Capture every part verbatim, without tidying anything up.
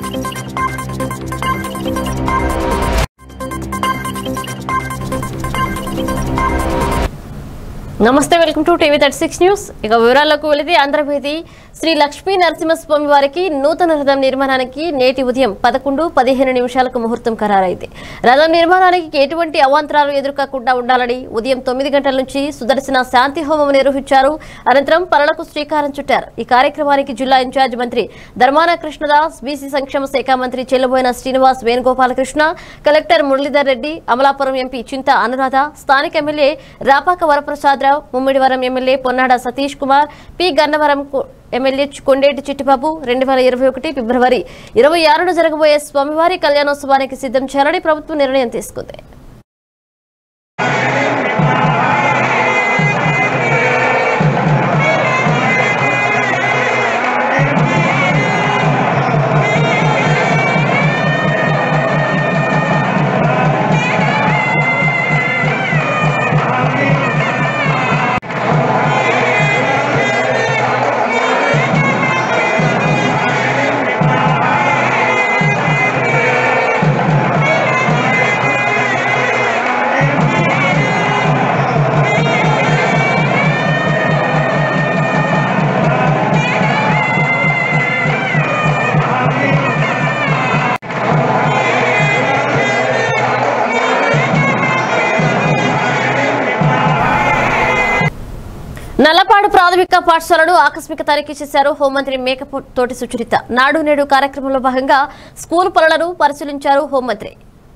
నమస్తే, welcome to TV thirty six news. ఇక వివరాలకు వెళితే ఆంధ్రప్రదేశ్ శ్రీ లక్ష్మీ నరసింహస్వామి వారికి నూతన రథం నిర్మాణానికి నేటి ఉదయం పదకొండు పదిహేను నిమిషాలకు ముహూర్తం ఖరారైంది. రథం నిర్మాణానికి ఎటువంటి అవాంతరాలు ఎదుర్కోకుండా ఉండాలని ఉదయం తొమ్మిది గంటల నుంచి సుదర్శన శాంతి హోమం నిర్వహించారు. అనంతరం పనులకు శ్రీకారం చుట్టారు. ఈ కార్యక్రమానికి జిల్లా ఇన్ఛార్జ్ మంత్రి ధర్మాన కృష్ణదాస్, బీసీ సంక్షేమ శాఖ మంత్రి చెల్లుబోయిన శ్రీనివాస్ వేణుగోపాలకృష్ణ, కలెక్టర్ మురళీధర్ రెడ్డి, అమలాపురం ఎంపీ చింత అనురాధ, స్థానిక MLA Rapaka Varaprasadarao, Mummidivaram MLA Ponnada Satish Kumar, P Gannavaram MLA Kondeti Chittibabu రెండు వేల ఇరవై ఒకటి ఫిబ్రవరి ఇరవై ఆరున జరగబోయే స్వామివారి కళ్యాణోత్సవానికి సిద్ధం చేయాలని ప్రభుత్వం నిర్ణయం తీసుకుంది. నల్లపాడు ప్రాథమిక పాఠశాలను ఆకస్మిక తనిఖీ చేశారు హోంమంత్రి మేకతోటి సుచరిత. నాడు నేడు కార్యక్రమంలో భాగంగా స్కూల్ పనులను పరిశీలించారు హోంమంత్రి.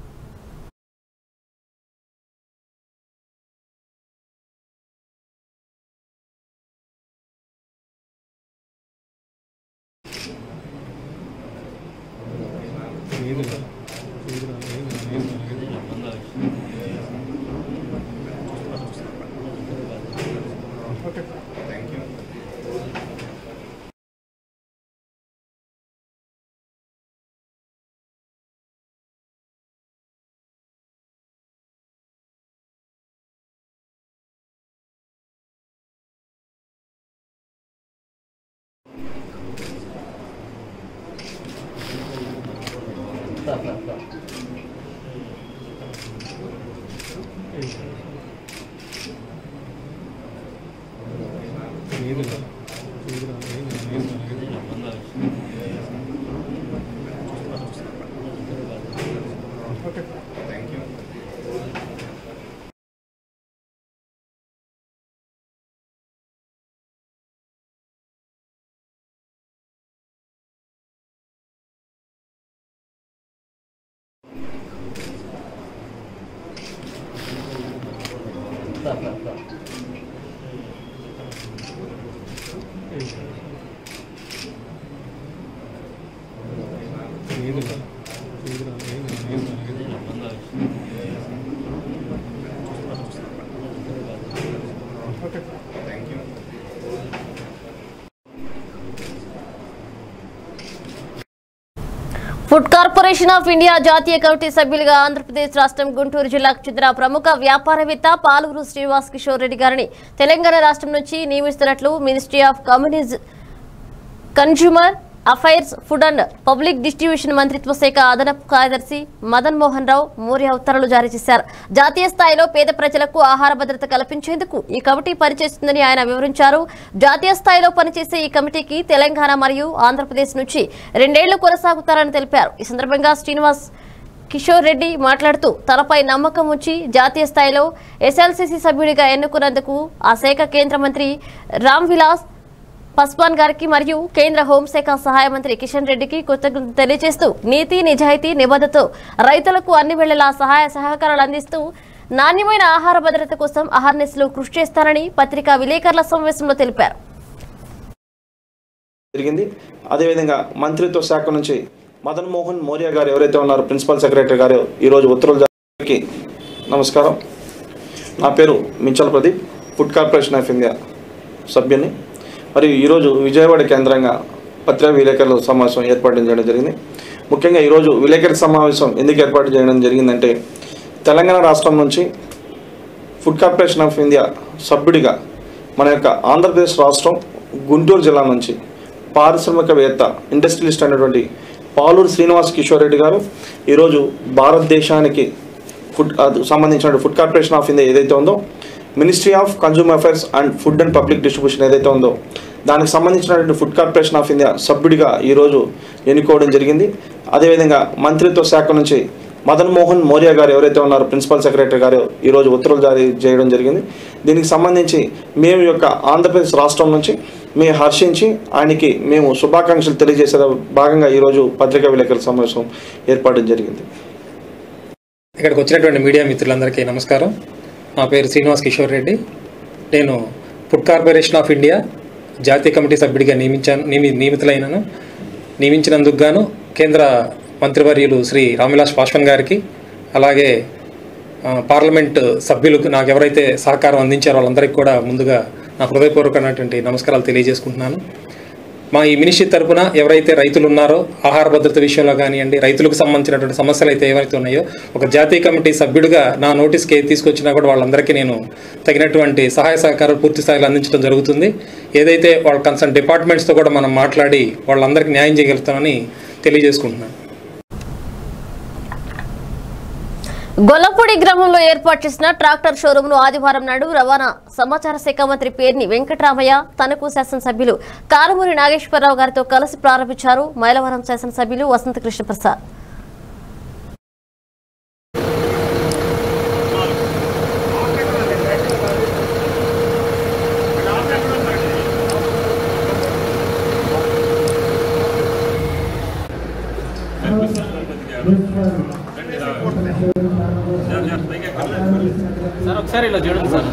ఫుడ్ కార్పొరేషన్ ఆఫ్ ఇండియా జాతీయ కమిటీ సభ్యులుగా ఆంధ్రప్రదేశ్ రాష్ట్రం గుంటూరు జిల్లాకు చెందిన ప్రముఖ వ్యాపారవేత్త పాలూరు శ్రీనివాస్ కిషోర్ రెడ్డి గారిని తెలంగాణ రాష్ట్రం నుంచి నియమిస్తున్నట్లు మినిస్ట్రీ ఆఫ్ కమ్యూనిజ్ consumer affairs, food and public distribution మంత్రిత్వ శాఖ అదనపు కార్యదర్శి మదన్ మోహన్ రావు మౌర్య ఉత్తర్వులు జారీ చేశారు. జాతీయ స్థాయిలో పేద ప్రజలకు ఆహార భద్రత కల్పించేందుకు ఈ కమిటీ పనిచేస్తుందని ఆయన వివరించారు. జాతీయ స్థాయిలో పనిచేసే ఈ కమిటీకి తెలంగాణ మరియు ఆంధ్రప్రదేశ్ నుంచి రెండేళ్లు కొనసాగుతారని తెలిపారు. ఈ సందర్భంగా శ్రీనివాస్ కిషోర్ రెడ్డి మాట్లాడుతూ తనపై నమ్మకం ఉంచి జాతీయ స్థాయిలో ఎస్ఎల్సీసీ సభ్యుడిగా ఎన్నుకున్నందుకు ఆ శాఖ కేంద్ర మంత్రి రామ్ విలాస్ పస్వాన్ గారికి మరియు కేంద్ర హోంశాఖ సహాయ మంత్రి కిషన్ రెడ్డికి కృతజ్ఞతలు తెలియజేస్తూ నీతి, నిజాయితీ, నిబద్ధతతో రైతులకు అన్ని వేళలా సహాయ సహకారాలు అందిస్తూ నాణ్యమైన ఆహార భద్రత కోసం అహర్నిశలు కృషి చేస్తారని పత్రికా విలేకరుల సమావేశంలో తెలిపారు. జరిగింది. అదేవిధంగా మంత్రిత్వ శాఖ నుంచి మదన్ మోహన్ మౌర్య గారు ఎవరైతే ఉన్నారో ప్రిన్సిపల్ సెక్రటరీ గారు ఈరోజు ఉత్తర్వులు జారీకి నమస్కారం. నా పేరు Minchala Pradeep, food corporation of India సభ్యుని. మరియు ఈరోజు విజయవాడ కేంద్రంగా పత్రికా విలేకరుల సమావేశం ఏర్పాటు చేయడం జరిగింది. ముఖ్యంగా ఈరోజు విలేకరుల సమావేశం ఎందుకు ఏర్పాటు చేయడం జరిగిందంటే తెలంగాణ రాష్ట్రం నుంచి ఫుడ్ కార్పొరేషన్ ఆఫ్ ఇండియా సభ్యుడిగా మన యొక్క ఆంధ్రప్రదేశ్ రాష్ట్రం గుంటూరు జిల్లా నుంచి పారిశ్రామికవేత్త ఇండస్ట్రియలిస్ట్ అయినటువంటి పాలూరు శ్రీనివాస్ కిషోర్ రెడ్డి గారు ఈరోజు భారతదేశానికి ఫుడ్ సంబంధించిన ఫుడ్ కార్పొరేషన్ ఆఫ్ ఇండియా ఏదైతే ఉందో, ministry of consumer affairs and food and public distribution ఏదైతే ఉందో దానికి సంబంధించినటువంటి ఫుడ్ కార్పొరేషన్ ఆఫ్ ఇండియా సభ్యుడిగా ఈరోజు ఎన్నుకోవడం జరిగింది. అదేవిధంగా మంత్రిత్వ శాఖ నుంచి మదన్ మోహన్ మౌర్య గారు ఎవరైతే ఉన్నారో ప్రిన్సిపల్ సెక్రటరీ గారు ఈరోజు ఉత్తర్వులు జారీ చేయడం జరిగింది. దీనికి సంబంధించి మేము యొక్క ఆంధ్రప్రదేశ్ రాష్ట్రం నుంచి మేము హర్షించి ఆయనకి మేము శుభాకాంక్షలు తెలియజేసే భాగంగా ఈరోజు పత్రికా విలేకరుల సమావేశం ఏర్పాటు జరిగింది. ఇక్కడికి వచ్చినటువంటి మీడియా మిత్రులందరికీ నమస్కారం. నా పేరు శ్రీనివాస్ కిషోర్ రెడ్డి. నేను ఫుడ్ కార్పొరేషన్ ఆఫ్ ఇండియా జాతీయ కమిటీ సభ్యుడిగా నియమించాను నియమి నియమితులైనను నియమించినందుకు గాను కేంద్ర మంత్రివర్యులు శ్రీ రామ్విలాస్ పాస్వాన్ గారికి, అలాగే పార్లమెంట్ సభ్యులకు నాకు ఎవరైతే సహకారం అందించారో వాళ్ళందరికీ కూడా ముందుగా నా హృదయపూర్వకమైనటువంటి నమస్కారాలు తెలియజేసుకుంటున్నాను. మా ఈ మినిస్ట్రీ తరపున ఎవరైతే రైతులు ఉన్నారో ఆహార భద్రత విషయంలో కానివ్వండి, రైతులకు సంబంధించినటువంటి సమస్యలు అయితే ఏవైతే ఉన్నాయో ఒక జాతీయ కమిటీ సభ్యుడిగా నా నోటీస్కి తీసుకొచ్చినా కూడా వాళ్ళందరికీ నేను తగినటువంటి సహాయ సహకారాలు పూర్తి స్థాయిలో అందించడం జరుగుతుంది. ఏదైతే వాళ్ళ కన్సర్న్ డిపార్ట్మెంట్స్తో కూడా మనం మాట్లాడి వాళ్ళందరికీ న్యాయం చేయగలుగుతామని తెలియజేసుకుంటున్నాను. గొల్లపూడి గ్రామంలో ఏర్పాటు చేసిన ట్రాక్టర్ షోరూమ్ ను ఆదివారం నాడు రవాణా సమాచార శాఖ మంత్రి పేర్ని వెంకటరామయ్య, తణుకు శాసనసభ్యులు కారుమూరి నాగేశ్వరరావు గారితో కలిసి ప్రారంభించారు. మైలవరం శాసనసభ్యులు వసంత కృష్ణప్రసాద్. సార్ ఒకసారి ఇలా చూడండి సార్.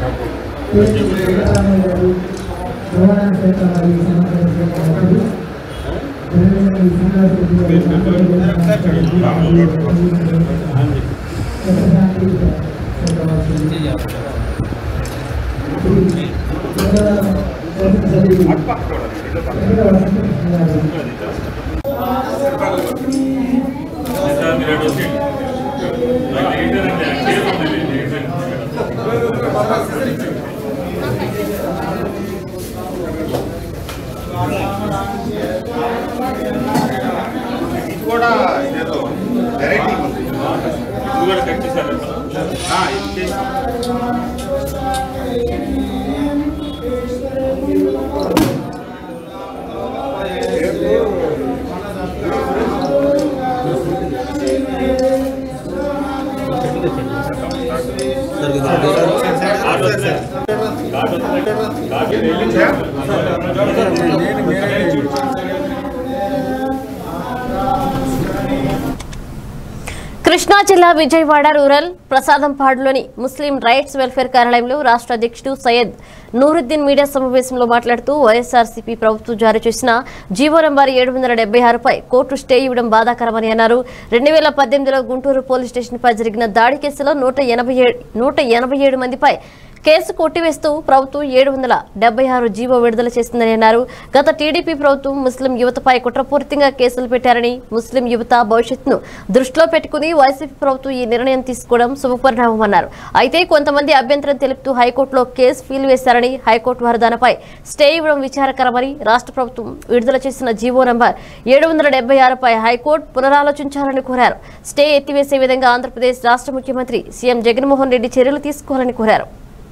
కూడా ఇదేదో వెరైటీ ఉంది. ఇది కూడా కట్ చేశారు. ఇది చేస్తాం. కృష్ణా జిల్లా విజయవాడ రూరల్ ప్రసాదంపాడులోని ముస్లిం రైట్స్ వెల్ఫేర్ కార్యాలయంలో రాష్ట్ర అధ్యక్షుడు సయ్యద్ నూరుద్దీన్ మీడియా సమావేశంలో మాట్లాడుతూ వైఎస్ఆర్సీపీ ప్రభుత్వం జారీ చేసిన జీవో నంబర్ ఏడు వందల డెబ్బై ఆరుపై కోర్టు స్టే ఇవ్వడం బాధాకరమని అన్నారు. రెండు వేల పద్దెనిమిదిలో గుంటూరు పోలీస్ స్టేషన్పై జరిగిన దాడి కేసులో నూట ఎనభై ఏడు నూట ఎనభై ఏడు మందిపై కేసు కొట్టివేస్తూ ప్రభుత్వం ఏడు వందల డెబ్బై ఆరు జీవో విడుదల చేసిందని అన్నారు. గత టీడీపీ ప్రభుత్వం ముస్లిం యువతపై కుట్రపూరితంగా కేసులు పెట్టారని, ముస్లిం యువత భవిష్యత్తును దృష్టిలో పెట్టుకుని వైసీపీ ప్రభుత్వం ఈ నిర్ణయం తీసుకోవడం శుభపరిణామమన్నారు. అయితే కొంతమంది అభ్యంతరం తెలుపుతూ హైకోర్టులో కేసు ఫీల్ వేశారని, హైకోర్టు వారు దానిపై స్టే ఇవ్వడం విచారకరమని, రాష్ట్ర ప్రభుత్వం విడుదల చేసిన జీవో నంబర్ ఏడు వందల డెబ్బై ఆరుపై హైకోర్టు పునరాలోచించాలని కోరారు. స్టే ఎత్తివేసే విధంగా ఆంధ్రప్రదేశ్ రాష్ట్ర ముఖ్యమంత్రి సీఎం జగన్మోహన్ రెడ్డి చర్యలు తీసుకోవాలని కోరారు.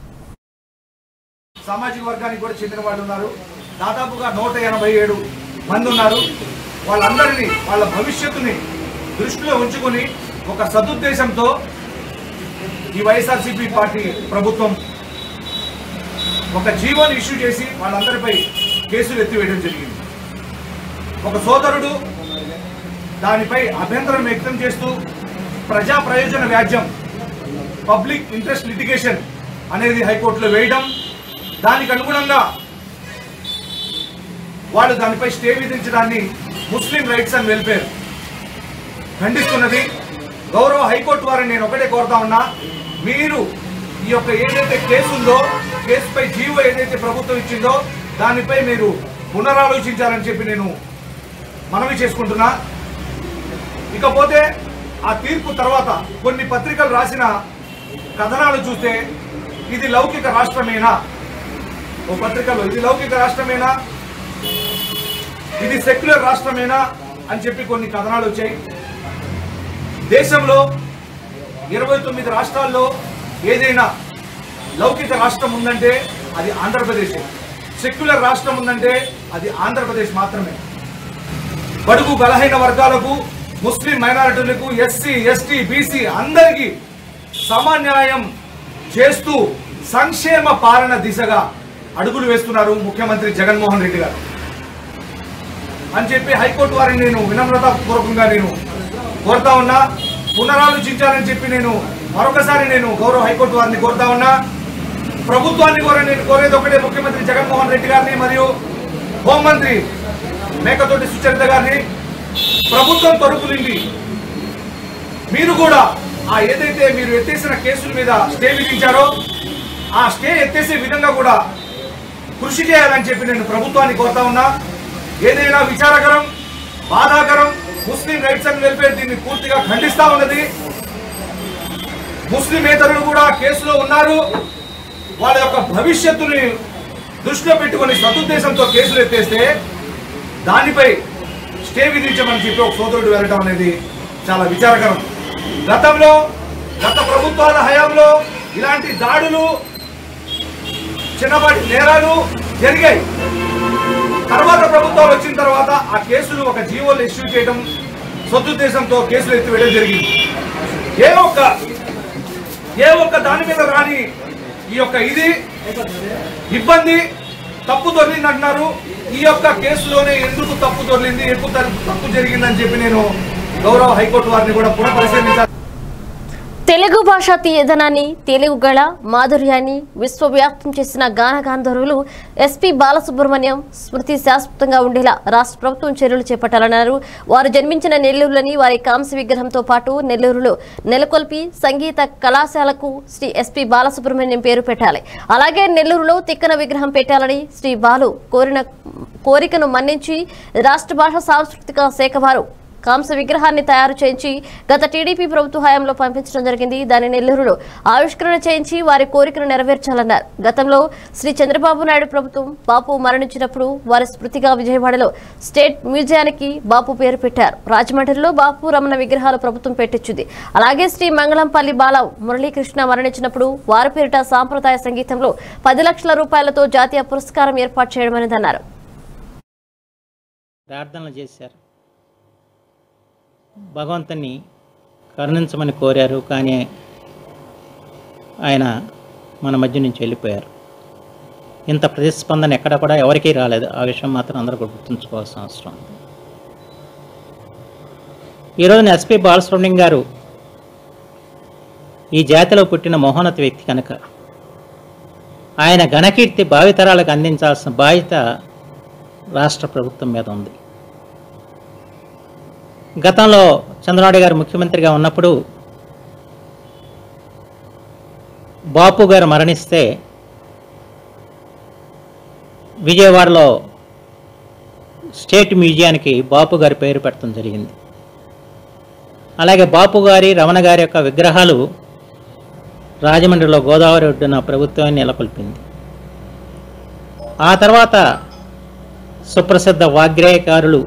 సామాజిక వర్గానికి కూడా చెందిన వాళ్ళు ఉన్నారు. దాదాపుగా నూట ఎనభై ఏడు మంది ఉన్నారు. వాళ్ళందరినీ వాళ్ళ భవిష్యత్తుని దృష్టిలో ఉంచుకొని ఒక సదుద్దేశంతో ఈ వైఎస్ఆర్సీపీ పార్టీ ప్రభుత్వం ఒక జీవోని ఇష్యూ చేసి వాళ్ళందరిపై కేసులు ఎత్తివేయడం జరిగింది. ఒక సోదరుడు దానిపై అభ్యంతరం వ్యక్తం చేస్తూ ప్రజా ప్రయోజన వ్యాజ్యం పబ్లిక్ ఇంట్రెస్ట్ లిటిగేషన్ అనేది హైకోర్టులో వేయడం, దానికి అనుగుణంగా వాళ్ళు దానిపై స్టే విధించడాన్ని ముస్లిం రైట్స్ అండ్ వెల్ఫేర్ ఖండిస్తున్నది. గౌరవ హైకోర్టు వారిని నేను ఒకటే కోరుతా ఉన్నా, మీరు ఈ యొక్క ఏదైతే కేసు ఉందో, కేసుపై జీవో ఏదైతే ప్రభుత్వం ఇచ్చిందో దానిపై మీరు పునరాలోచించాలని చెప్పి నేను మనవి చేసుకుంటున్నా. ఇకపోతే ఆ తీర్పు తర్వాత కొన్ని పత్రికలు రాసిన కథనాలు చూస్తే ఇది లౌకిక రాష్ట్రమేనా, ఓ పత్రికలో ఇది లౌకిక రాష్ట్రమేనా, ఇది సెక్యులర్ రాష్ట్రమేనా అని చెప్పి కొన్ని కథనాలు వచ్చాయి. దేశంలో ఇరవై తొమ్మిది రాష్ట్రాల్లో ఏదైనా లౌకిక రాష్ట్రం ఉందంటే అది ఆంధ్రప్రదేశ్. సెక్యులర్ రాష్ట్రం ఉందంటే అది ఆంధ్రప్రదేశ్ మాత్రమే. బడుగు బలహీన వర్గాలకు, ముస్లిం మైనారిటీలకు, ఎస్సీ ఎస్టీ బీసీ అందరికీ సమన్యాయం చేస్తూ సంక్షేమ పాలన దిశగా అడుగులు వేస్తున్నారు ముఖ్యమంత్రి జగన్మోహన్ రెడ్డి గారు అని చెప్పి హైకోర్టు వారిని నేను వినమ్రతాపూర్వకంగా నేను కోరుతా ఉన్నా. పునరాలోచించాలని చెప్పి నేను మరొకసారి నేను గౌరవ హైకోర్టు వారిని కోరుతా ఉన్నా. ప్రభుత్వాన్ని కోరే నేను కోరేది ఒకటే, ముఖ్యమంత్రి జగన్మోహన్ రెడ్డి గారిని మరియు హోంమంత్రి మేకతోటి సుచరిత గారిని, ప్రభుత్వం తరపు నుండి మీరు కూడా ఆ ఏదైతే మీరు ఎత్తేసిన కేసుల మీద స్టే విధించారో ఆ స్టే ఎత్తేసే విధంగా కూడా కృషి చేయాలని చెప్పి నేను ప్రభుత్వాన్ని కోరుతా ఉన్నా. ఏదైనా విచారకరం, బాధాకరం. ముస్లిం రైట్స్ అండ్ వెల్ఫేర్ దీన్ని పూర్తిగా ఖండిస్తా ఉన్నది. ముస్లిమేతరులు కూడా కేసులో ఉన్నారు. వాళ్ళ యొక్క భవిష్యత్తుని దృష్టిలో పెట్టుకుని సదుద్దేశంతో కేసులు ఎత్తేస్తే దానిపై స్టే విధించమని చెప్పి ఒక సోదరుడు వెళ్ళడం అనేది చాలా విచారకరం. గతంలో గత ప్రభుత్వాల హయాంలో ఇలాంటి దాడులు, చిన్నపాటి నేరాలు జరిగాయి. తర్వాత ప్రభుత్వాలు వచ్చిన తర్వాత ఆ కేసులు ఒక జీవోలు ఇష్యూ చేయడం, సదుద్దేశంతో కేసులు ఎత్తివేయడం జరిగింది. ఏ ఒక్క ఏ ఒక్క దాని మీద రాని ఈ యొక్క ఇది ఇబ్బంది తప్పు దొరికింది అంటున్నారు. ఈ యొక్క కేసులోనే ఎందుకు తప్పు దొరికింది, ఎందుకు తప్పు జరిగిందని చెప్పి నేను గౌరవ హైకోర్టు వారిని కూడా పునఃపరిశీలించాను. తెలుగు భాష తీయదనాన్ని, తెలుగు గళ మాధుర్యాన్ని విశ్వవ్యాప్తం చేసిన గాన గాంధర్వులు ఎస్పీ బాలసుబ్రహ్మణ్యం స్మృతి శాశ్వతంగా ఉండేలా రాష్ట్ర ప్రభుత్వం చర్యలు చేపట్టాలన్నారు. వారు జన్మించిన నెల్లూరులోని వారి కాంస్య విగ్రహంతో పాటు నెల్లూరులో నెలకొల్పి సంగీత కళాశాలకు శ్రీ ఎస్పీ బాలసుబ్రహ్మణ్యం పేరు పెట్టాలి. అలాగే నెల్లూరులో తిక్కన విగ్రహం పెట్టాలని శ్రీ బాలు కోరిన కోరికను మన్నించి రాష్ట్ర భాష సాంస్కృతిక శాఖ వారు కాంస విగ్రహాన్ని తయారు చేయించి గత టీడీపీ ప్రభుత్వ హయాంలో పంపించడం జరిగింది. దాని నెల్లూరులో ఆవిష్కరణ చేయించి వారి కోరికను నెరవేర్చాలన్నారు. గతంలో శ్రీ చంద్రబాబు నాయుడు ప్రభుత్వం బాపు మరణించినప్పుడు వారి స్మృతిగా విజయవాడలో స్టేట్ మ్యూజియానికి బాపు పేరు పెట్టారు. రాజమండ్రిలో బాపు రమణ విగ్రహాలు ప్రభుత్వం పెట్టించింది. అలాగే శ్రీ మంగళంపల్లి బాల మురళీకృష్ణ మరణించినప్పుడు వారి పేరిట సాంప్రదాయ సంగీతంలో పది లక్షల రూపాయలతో జాతీయ పురస్కారం ఏర్పాటు చేయడమనేది అన్నారు. ప్రార్థనలు చేశారు, భగవంతుని కరుణించమని కోరారు. కానీ ఆయన మన మధ్య నుంచి వెళ్ళిపోయారు. ఇంత ప్రతిస్పందన ఎక్కడ కూడా ఎవరికీ రాలేదు. ఆ విషయం మాత్రం అందరూ గుర్తుంచుకోవాల్సిన అవసరం ఉంది. ఈరోజున ఎస్పీ బాలసుబ్రహ్మణ్యం గారు ఈ జాతిలో పుట్టిన మహోన్నత వ్యక్తి కనుక ఆయన ఘనకీర్తి భావితరాలకు అందించాల్సిన బాధ్యత రాష్ట్ర ప్రభుత్వం మీద ఉంది. గతంలో చంద్రబాబు గారు ముఖ్యమంత్రిగా ఉన్నప్పుడు బాపు గారు మరణిస్తే విజయవాడలో స్టేట్ మ్యూజియానికి బాపు గారి పేరు పెట్టడం జరిగింది. అలాగే బాపు గారి, రమణ గారి యొక్క విగ్రహాలు రాజమండ్రిలో గోదావరి ఒడ్డున ప్రభుత్వాన్ని నెలకొల్పింది. ఆ తర్వాత సుప్రసిద్ధ వాగ్గేయకారులు,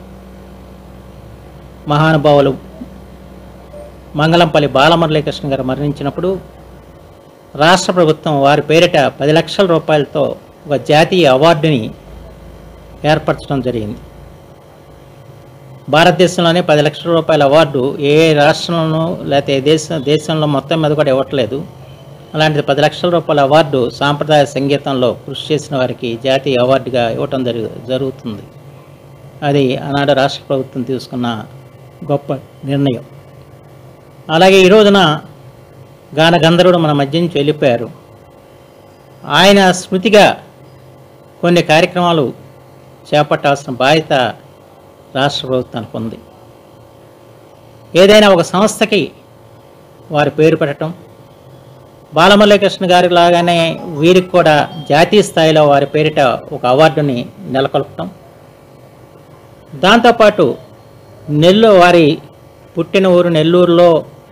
మహానుభావులు మంగళంపల్లి బాలమురళీకృష్ణ గారు మరణించినప్పుడు రాష్ట్ర ప్రభుత్వం వారి పేరిట పది లక్షల రూపాయలతో ఒక జాతీయ అవార్డుని ఏర్పరచడం జరిగింది. భారతదేశంలోనే పది లక్షల రూపాయల అవార్డు ఏ రాష్ట్రంలోనూ లేకపోతే దేశ దేశంలో మొత్తం మీద కూడా ఇవ్వట్లేదు. అలాంటిది పది లక్షల రూపాయల అవార్డు సాంప్రదాయ సంగీతంలో కృషి చేసిన వారికి జాతీయ అవార్డుగా ఇవ్వటం జరుగు జరుగుతుంది అది ఆనాడు రాష్ట్ర ప్రభుత్వం తీసుకున్న గొప్ప నిర్ణయం. అలాగే ఈ రోజున గాన గంధర్వుడు మన మధ్య నుంచి వెళ్ళిపోయారు. ఆయన స్మృతిగా కొన్ని కార్యక్రమాలు చేపట్టాల్సిన బాధ్యత రాష్ట్ర ప్రభుత్వానికి ఉంది. ఏదైనా ఒక సంస్థకి వారి పేరు పెట్టడం, బాలమురళీకృష్ణ గారి లాగానే వీరికి కూడా జాతీయ స్థాయిలో వారి పేరిట ఒక అవార్డుని నెలకొల్పటం, దాంతోపాటు నెల్లూరు వారి పుట్టిన ఊరు నెల్లూరులో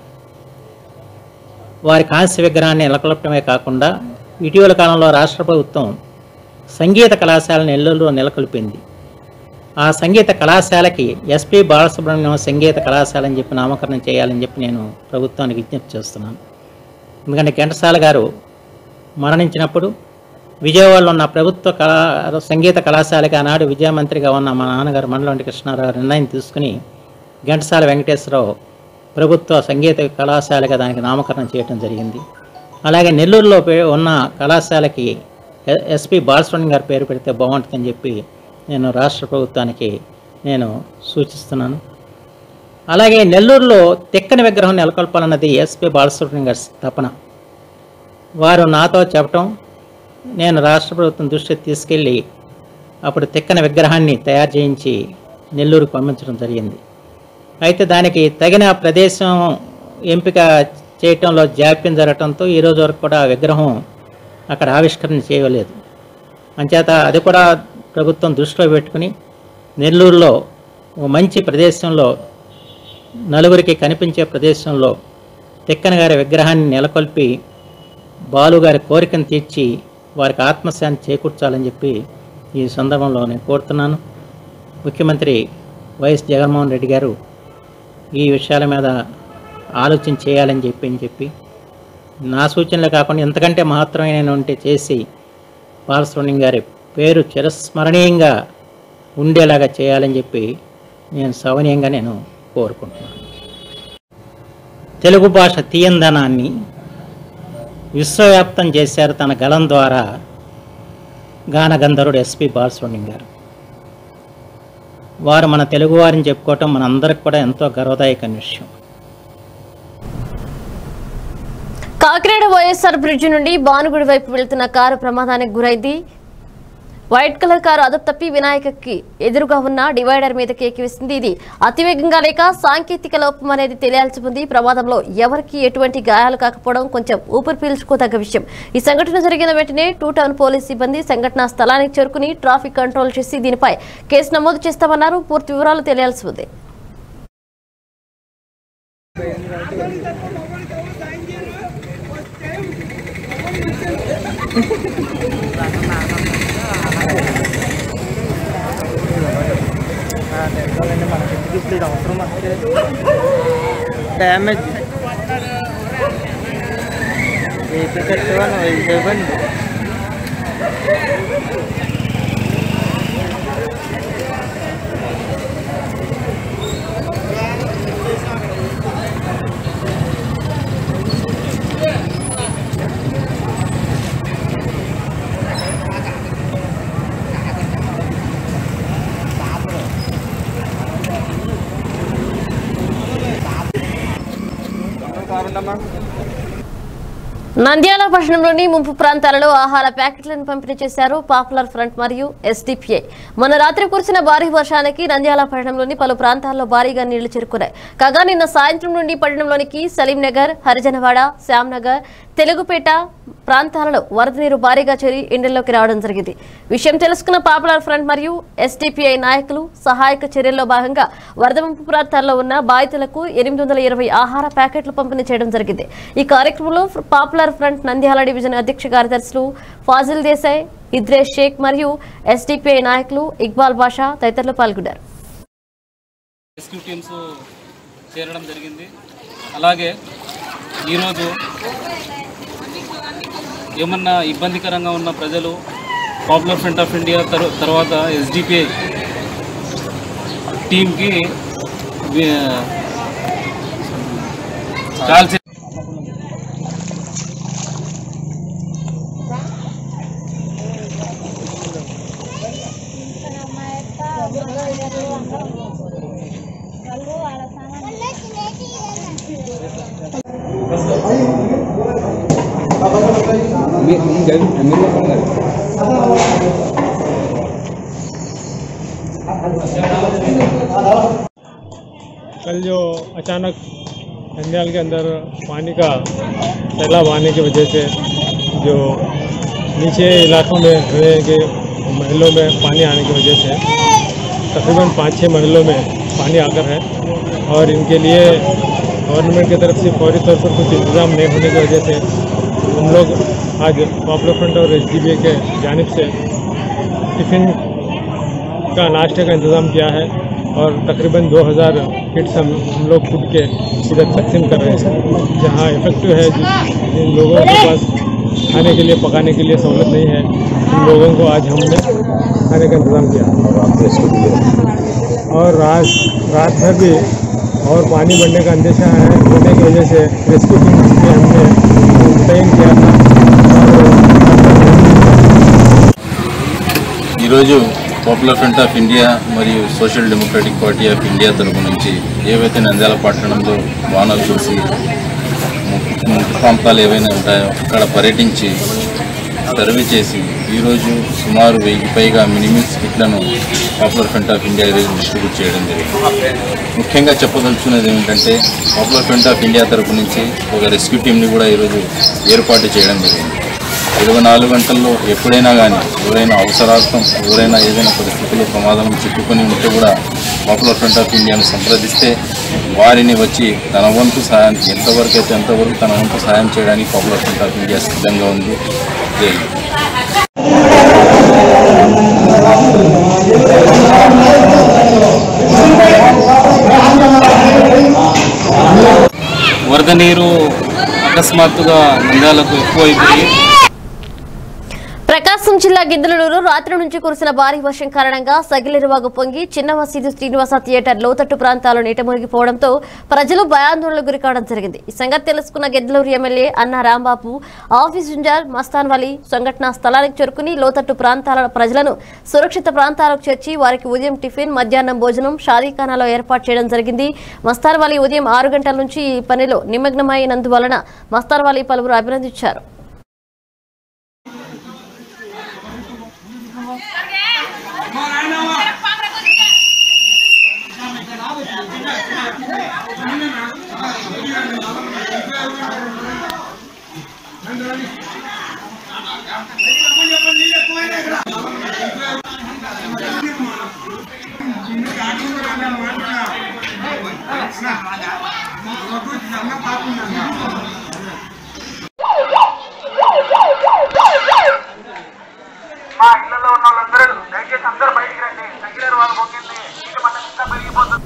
వారి కాంస్య విగ్రహాన్ని నెలకొల్పడమే కాకుండా ఇటీవల కాలంలో రాష్ట్ర ప్రభుత్వం సంగీత కళాశాల నెల్లూరులో నెలకొల్పింది. ఆ సంగీత కళాశాలకి ఎస్పి బాలసుబ్రహ్మణ్యం సంగీత కళాశాల అని చెప్పి నామకరణం చేయాలని చెప్పి నేను ప్రభుత్వానికి విజ్ఞప్తి చేస్తున్నాను. ఎందుకంటే ఘంటసాల గారు మరణించినప్పుడు విజయవాడలో ఉన్న ప్రభుత్వ కళా సంగీత కళాశాలకి ఆనాడు విద్యామంత్రిగా ఉన్న మా నాన్నగారు మండలంటి కృష్ణారావు నిర్ణయం తీసుకుని ఘంటసాల వెంకటేశ్వరరావు ప్రభుత్వ సంగీత కళాశాలగా దానికి నామకరణం చేయడం జరిగింది. అలాగే నెల్లూరులో ఉన్న కళాశాలకి ఎస్పి బాలసుబ్రహ్మణ్యం గారి పేరు పెడితే బాగుంటుందని చెప్పి నేను రాష్ట్ర ప్రభుత్వానికి నేను సూచిస్తున్నాను. అలాగే నెల్లూరులో తెక్కని విగ్రహం నెలకొల్పాలన్నది ఎస్పి బాలసుబ్రహ్మణ్యం గారి తపన. వారు నాతో చెప్పటం నేను రాష్ట్ర ప్రభుత్వం దృష్టికి తీసుకెళ్ళి అప్పుడు తెక్కని విగ్రహాన్ని తయారు చేయించి నెల్లూరుకు పంపించడం జరిగింది. అయితే దానికి తగిన ప్రదేశం ఎంపిక చేయటంలో జాప్యం జరగటంతో ఈరోజు వరకు కూడా విగ్రహం అక్కడ ఆవిష్కరణ చేయలేదు. అంచేత అది కూడా ప్రభుత్వం దృష్టిలో పెట్టుకుని నెల్లూరులో మంచి ప్రదేశంలో నలుగురికి కనిపించే ప్రదేశంలో తిక్కన గారి విగ్రహాన్ని నెలకొల్పి బాలుగారి కోరికను తీర్చి వారికి ఆత్మశాంతి చేకూర్చాలని చెప్పి ఈ సందర్భంలో నేను కోరుతున్నాను. ముఖ్యమంత్రి వైఎస్ జగన్మోహన్ రెడ్డి గారు ఈ విషయాల మీద ఆలోచన చేయాలని చెప్పి అని చెప్పి నా సూచనలు కాకుండా ఎంతకంటే మహత్తరమైన ఉంటే చేసి బాలసుబ్రహ్మణ్యం గారి పేరు చిరస్మరణీయంగా ఉండేలాగా చేయాలని చెప్పి నేను సవనీయంగా నేను కోరుకుంటున్నాను. తెలుగు భాష తీయందనాన్ని విశ్వవ్యాప్తం చేశారు తన గళం ద్వారా గానగంధర్వుడు ఎస్పి బాలసుబ్రహ్మణ్యం గారు. వారు మన తెలుగువారిని చెప్పుకోవటం మన అందరికి కూడా ఎంతో గర్వదాయకమైన విషయం. కాకినాడ వైఎస్ఆర్ బ్రిడ్జి నుండి భానుగుడి వైపు వెళ్తున్న కారు ప్రమాదానికి గురైంది. వైట్ కలర్ కారు అదుపు తప్పి వినాయకకి ఎదురుగా ఉన్న డివైడర్ మీదకి ఎక్కివేసింది. ఇది అతివేగంగా లేక సాంకేతిక లోపం అనేది తెలియాల్సి ఉంది. ప్రమాదంలో ఎవరికి ఎటువంటి గాయాలు కాకపోవడం కొంచెం ఊపిరి పీల్చుకోదగ్గ విషయం. ఈ సంఘటన జరిగిన వెంటనే టూ టౌన్ పోలీస్ సిబ్బంది సంఘటనా స్థలానికి చేరుకుని ట్రాఫిక్ కంట్రోల్ చేసి దీనిపై కేసు నమోదు చేస్తామన్నారు. పూర్తి వివరాలు తెలియాల్సి ఉంది. డ్యామేజ్ వేపేటట్టుగాను వేసేవ్వండి. నంద్యాల పట్టణంలోని ముంపు ప్రాంతాలలో ఆహార ప్యాకెట్లను పంపిణీ చేశారు పాపులర్ ఫ్రంట్ మరియు ఎస్డిపిఐ. మొన్న రాత్రి కురిసిన భారీ వర్షానికి నంద్యాల పట్టణంలోని పలు ప్రాంతాల్లో భారీగా నీళ్లు చేరుకున్నాయి. కాగా నిన్న సాయంత్రం నుండి పట్టణంలోనికి సలీం నగర్, హరిజనవాడ, శ్యామ్ నగర్, తెలుగుపేట ప్రాంతాలలో వరద నీరు భారీగా చేరి ఇండ్లలోకి రావడం జరిగింది. విషయం తెలుసుకున్న పాపులర్ ఫ్రంట్ మరియు ఎస్డిపిఐ నాయకులు సహాయక చర్యల్లో భాగంగా వరద ముంపు ప్రాంతాల్లో ఉన్న బాధితులకు ఎనిమిది వందల ఇరవై ఆహార ప్యాకెట్లు పంపిణీ చేయడం జరిగింది. ఈ కార్యక్రమంలో పాపులర్ ఫ్రంట్ నంద్యాల డివిజన్ అధ్యక్ష కార్యదర్శులు ఫాజిల్ దేశాయ్, ఇద్రేష్ షేక్ మరియు ఎస్డిపిఐ నాయకులు ఇక్బాల్ బాషా తదితరులు పాల్గొన్నారు. రెస్క్యూ టీమ్స్ చేరడం జరిగింది. అలాగే ఈరోజు ఏమన్నా ఇబ్బందికరంగా ఉన్న ప్రజలు పాపులర్ ఫ్రంట్ ఆఫ్ ఇండియా తర్వాత ఎస్డిపిఐ టీమ్కి కాల్ कल जो अचानक नंद्याल के अंदर पानी का सैलाब आने की वजह से जो नीचे इलाकों में हुए के महलों में पानी आने की वजह से तकरीबन पाँच छः महलों में पानी आकर है और इनके लिए गवर्नमेंट की तरफ से फौरी तौर पर कुछ इंतज़ाम नहीं होने की वजह से हम लोग आज पॉपुलर फ्रंट और एस डी बी ए के जानिब से टिफ़िन का नाश्ते का इंतज़ाम किया है और तकरीबन दो हज़ार किट्स हम हम लोग खुद के इधर तकसीम कर रहे हैं। जहाँ इफेक्टिव है, जिन लोगों के पास खाने के लिए पकाने के लिए सहूलत नहीं है, उन लोगों को आज हमने खाने का इंतज़ाम किया। और रात रात भर भी और पानी बढ़ने का अंदेशा है, होने की वजह से रेस्क्यू टीम भी हमने मुतयन किया था। ఈరోజు పాపులర్ ఫ్రంట్ ఆఫ్ ఇండియా మరియు Social Democratic Party of India తరపు నుంచి ఏవైతే నంద్యాల పట్టణంలో వానలు చూసి ముఖ్య ప్రాంతాలు ఏవైనా ఉంటాయో అక్కడ పర్యటించి సర్వే చేసి ఈరోజు సుమారు వెయ్యి పైగా మినిమల్స్ కిట్లను పాపులర్ ఫ్రంట్ ఆఫ్ ఇండియా ఈరోజు డిస్ట్రిబ్యూట్ చేయడం జరిగింది. ముఖ్యంగా చెప్పదలుచుకున్నది ఏమిటంటే పాపులర్ ఫ్రంట్ ఆఫ్ ఇండియా తరపు నుంచి ఒక రెస్క్యూ టీంని కూడా ఈరోజు ఏర్పాటు చేయడం జరిగింది. ఇరవై నాలుగు గంటల్లో ఎప్పుడైనా కానీ ఎవరైనా అవసరార్థం ఎవరైనా ఏదైనా పరిస్థితుల్లో ప్రమాదం చిక్కుకొని ఉంటే కూడా పాపులర్ ఫ్రంట్ ఆఫ్ ఇండియాను సంప్రదిస్తే వారిని వచ్చి తన వంతు సహాయం ఎంతవరకు అయితే ఎంతవరకు తన వంతు సహాయం చేయడానికి పాపులర్ ఫ్రంట్ ఆఫ్ ఇండియా సిద్ధంగా ఉంది. వరద నీరు అకస్మాత్తుగా నంద్యాలకు ఎక్కువైపోయి ప్రకాశం జిల్లా గిద్దలూరు రాత్రి నుంచి కురిసిన భారీ వర్షం కారణంగా సగిలిరువాగు పొంగి చిన్న మసీదు శ్రీనివాస థియేటర్ లోతట్టు ప్రాంతాలు నీట మునిగిపోవడంతో ప్రజలు భయాందోళనకు గురికావడం జరిగింది. ఈ సంగతి తెలుసుకున్న Giddaluru MLA Anna Rambabu office incharge Mastan Vali సంఘటనా స్థలానికి చేరుకుని లోతట్టు ప్రాంతాల ప్రజలను సురక్షిత ప్రాంతాలకు చేర్చి వారికి ఉదయం టిఫిన్ మధ్యాహ్నం భోజనం షాదీఖానాలో ఏర్పాటు చేయడం జరిగింది. మస్తాన్ వలి ఉదయం ఆరు గంటల నుంచి ఈ పనిలో నిమగ్నమైనందువలన మస్తాన్ వలి పలువురు అభినందించారు. మా ఇళ్లలో ఉన్న వాళ్ళందరూ దయచేసి అందరూ బయటికి రండి. తగ్గిలేరు వాళ్ళు పోకింది నీటి మట్టం ఇంకా పెరిగిపోతుంది.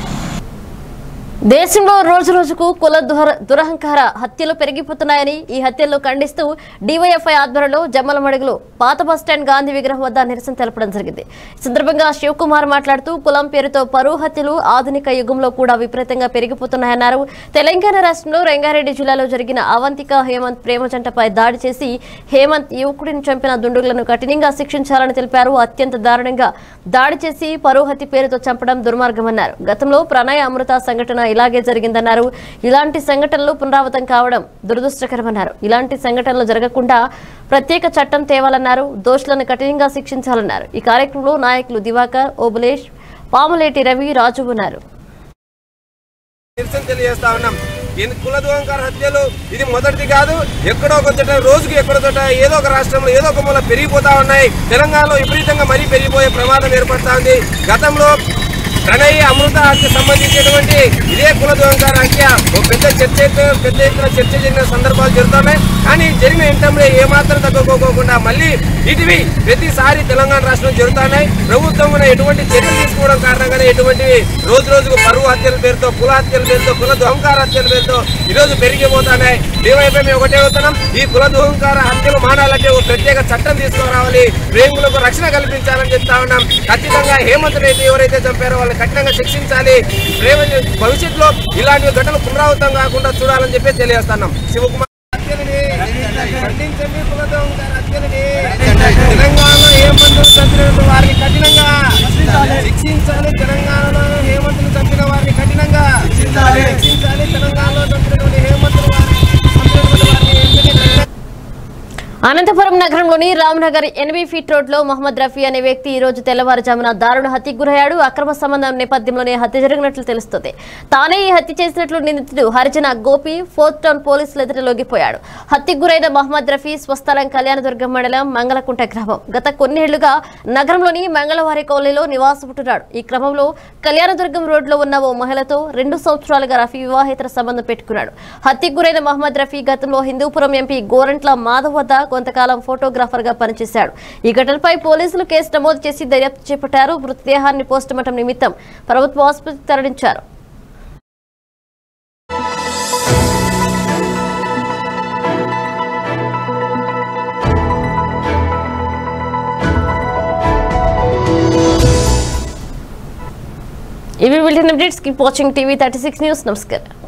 దేశంలో రోజు రోజుకు కుల దురహంకార హత్యలు పెరిగిపోతున్నాయని ఈ హత్యలను ఖండిస్తూ డివైఎఫ్ఐ ఆధ్వర్యంలో జమ్మలమడుగులో పాత బస్టాండ్ గాంధీ విగ్రహం వద్ద నిరసన తెలపడం జరిగింది. ఈ సందర్భంగా శివకుమార్ మాట్లాడుతూ కులం పేరుతో పరువు హత్యలు ఆధునిక యుగంలో కూడా విపరీతంగా పెరిగిపోతున్నాయన్నారు. తెలంగాణ రాష్ట్రంలో రంగారెడ్డి జిల్లాలో జరిగిన అవంతిక హేమంత్ ప్రేమ జంటపై దాడి చేసి హేమంత్ యువకుడిని చంపిన దుండగులను కఠినంగా శిక్షించాలని తెలిపారు. అత్యంత దారుణంగా దాడి చేసి పరువు హత్య పేరుతో చంపడం దుర్మార్గమన్నారు. గతంలో ప్రణయ అమృత సంఘటన ఇలాగే జరిగిందన్నారు. ఇలాంటి సంఘటనలు పునరావృతం కావడం దురదృష్టకరమన్నారు. ఇలాంటి సంఘటనలు జరగకుండా ప్రత్యేక చట్టం తేవాలన్నారు. దోషులను కఠినంగా శిక్షించాలన్నారు. ఈ కార్యక్రమంలో నాయకులు దివాకర్, ఓబులేష్, పాములేటి రవి, రాజు ఉన్నారు. కుల దురంకార హత్యలు ఇది మొదటిది కాదు. ఎక్కడో ఒక చోట రోజుకి ఎక్కడో చోట ఏదో ఒక రాష్ట్రంలో ఏదో ఒక మూల పెరిగిపోతా ఉన్నాయి. తెలంగాణలో విపరీతంగా మరీ పెరిగిపోయే ప్రమాదం ఏర్పడతా ఉంది. గతంలో ప్రణయ్ అమృత హత్య సంబంధించినటువంటి ఇదే కుల దురంకార హత్య ఒక పెద్ద చర్చ పెద్ద ఎత్తున చర్చ జరిగిన సందర్భాలు జరుగుతున్నాయి. కానీ జరిగిన ఇంటంలో ఏమాత్రం తగ్గుకోకుండా మళ్ళీ ఇటువి ప్రతిసారి తెలంగాణ రాష్ట్రంలో జరుగుతున్నాయి. ప్రభుత్వం కూడా ఎటువంటి చర్యలు తీసుకోవడం కారణంగానే ఎటువంటి రోజు రోజుకు పరువు హత్యల పేరుతో కుల హత్యల పేరుతో కుల దుహంకార హత్యల పేరుతో ఈరోజు పెరిగిపోతున్నాయి. డివైఎఫ్ఐ మేము ఒకటే అవుతున్నాం, ఈ కుల దుహంకార హత్యలు మానాలంటే ఒక ప్రత్యేక చట్టం తీసుకురావాలి, ప్రేమికులకు రక్షణ కల్పించాలని చెప్తా ఉన్నాం. ఖచ్చితంగా హేమంత్ రెడ్డి ఎవరైతే చంపారో వాళ్ళు కఠినంగా శిక్షించాలి. ప్రేమ భవిష్యత్తులో ఇలాంటి ఘటనలు పునరావృతం కాకుండా చూడాలని చెప్పి తెలియజేస్తున్నాం. శివకుమార్ ఖండించండి కుల దుహంకార హత్యలని. తెలంగాణలో హేమంతులు చంపిన వారిని కఠినంగా శిక్షించాలి. తెలంగాణలో హేమంతులు చంపిన వారిని కఠినంగా శిక్షించాలి. తెలంగాణలో చంపినటువంటి హేమంతులు వారిని అనంతపురం నగరంలోని రామ్నగర్ ఎనభై ఫీట్ రోడ్లో మహమ్మద్ రఫీ అనే వ్యక్తి ఈ రోజు తెల్లవారుజామున దారుణ హత్యకు గురయ్యాడు. అక్రమ సంబంధం నేపథ్యంలోనే హత్య జరిగినట్లు తెలుస్తోంది. తానే ఈ హత్య చేసినట్లు నిందితుడు హరిజన గోపి ఫోర్త్ టౌన్ పోలీసులు ఎదుట లొంగిపోయాడు. హత్యకు గురైన మహమ్మద్ రఫీ స్వస్థలం కళ్యాణదుర్గం మండలం మంగళకుంట గ్రామం. గత కొన్నేళ్లుగా నగరంలోని మంగళవారి కాలనీలో నివాసముంటున్నాడు. ఈ క్రమంలో కళ్యాణదుర్గం రోడ్లో ఉన్న ఓ మహిళతో రెండు సంవత్సరాలుగా రఫీ వివాహేతర సంబంధం పెట్టుకున్నాడు. హత్యకు గురైన మహమ్మద్ రఫీ గతంలో హిందూపురం ఎంపీ గోరంట్ల మాధవ్ వద్ద కొంతకాలం ఫోటోగ్రాఫర్ గా పనిచేశాడు. ఈ ఘటనపై పోలీసులు కేసు నమోదు చేసి దర్యాప్తు చేపట్టారు. మృతదేహాన్ని పోస్టుమార్టం నిమిత్తం ప్రభుత్వ ఆసుపత్రికి తరలించారు. ఇవి విల్టన్ updates. Keep watching TV thirty six news. నమస్కారం.